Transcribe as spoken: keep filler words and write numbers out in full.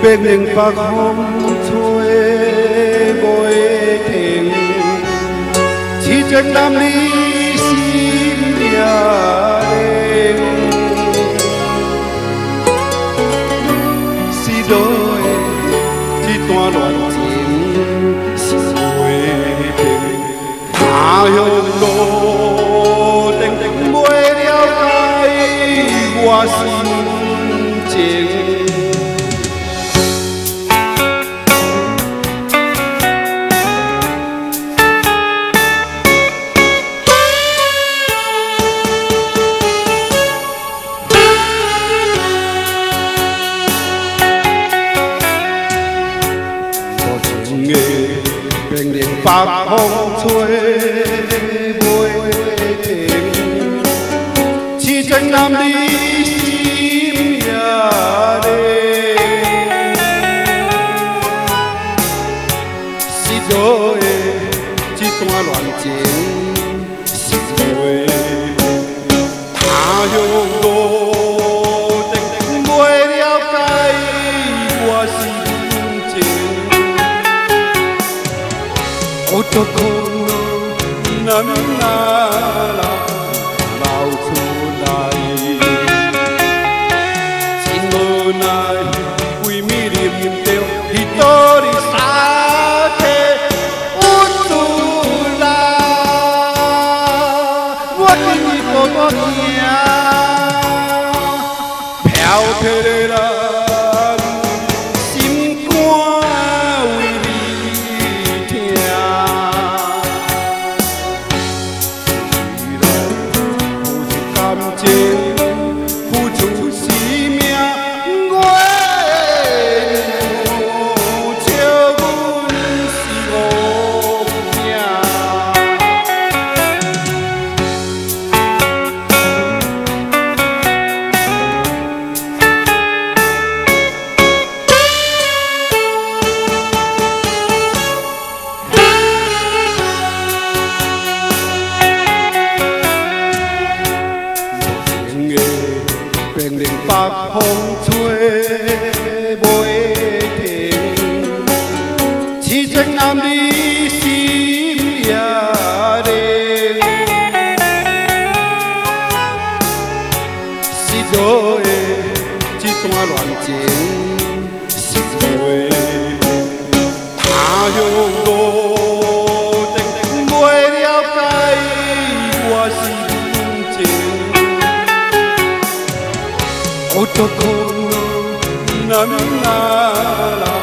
北岭北風吹袂停，痴情男兒心也冷，是落的一段戀情是袂平，他鄉路定定袂了解我心情。 冰冷北風吹袂停，痴情男兒心也冷，是落的一段戀情是袂平，他鄉路定定袂了解我心情。 어떡하면 남나라老出来，真无奈为咪啉着彼道的沙体有出来，我今日孤单行，飘撇的人。 付出生命，我笑阮是无命。冰冷北風吹袂停，痴情男兒心也冷，是落的一段戀情是袂平，他鄉路定定袂了解我心情。 어떡하면 남나라